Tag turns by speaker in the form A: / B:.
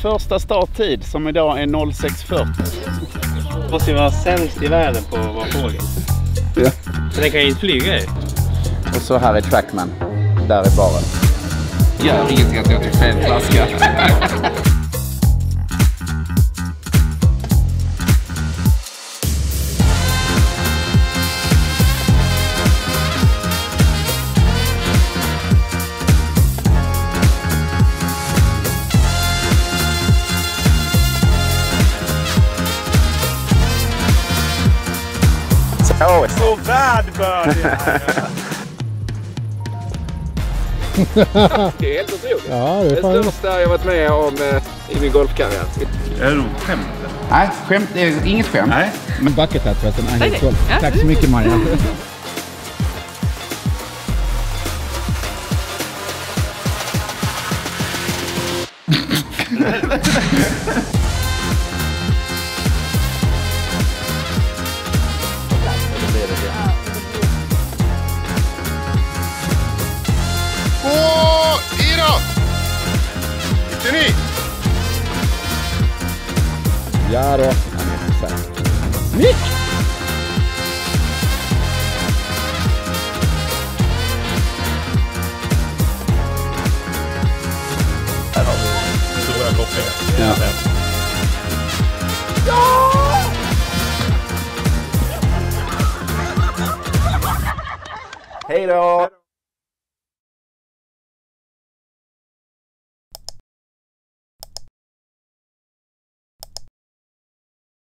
A: första starttid som idag är 06:40.
B: Det måste ju vara sämst i världen på att vara fågel.
A: Ja.
B: Så den kan ju inte flyga ju.
A: Och så här är Trackman. Där är baren.
C: Gör ingenting att jag tycker fel flaska.
B: Så världbördig!
C: Det är helt otroligt.
D: Ja, det är
C: det största jag varit med om i min golfkarriär.
E: Är det nog skämt?
A: Nej, skämt, det är inget skämt.
E: Nej.
D: Men bucket hat förresten.
F: Säg det. Ja.
D: Tack så mycket, Maria.
G: I då! Inte ni?
D: Ja då. Nick!
E: Här har vi stora kopplingar.
A: Ja. Hej då!